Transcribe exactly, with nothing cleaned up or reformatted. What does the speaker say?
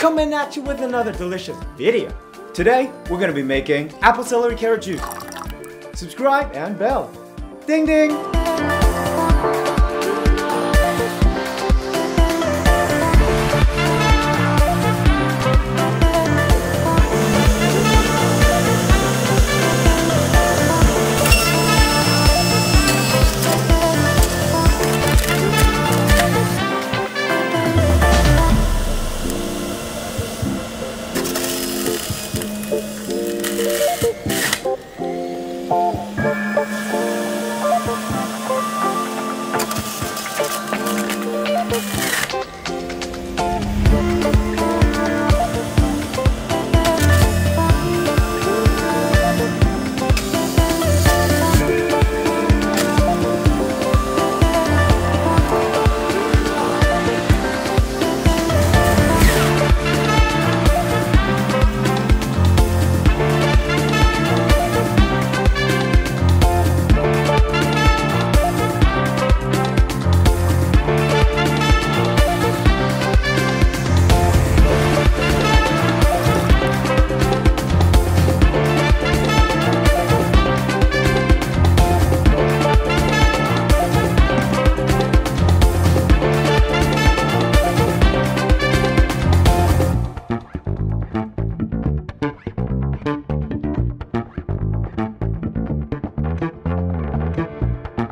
coming at you with another delicious video. Today, we're gonna be making apple celery carrot juice. Subscribe and bell. Ding ding!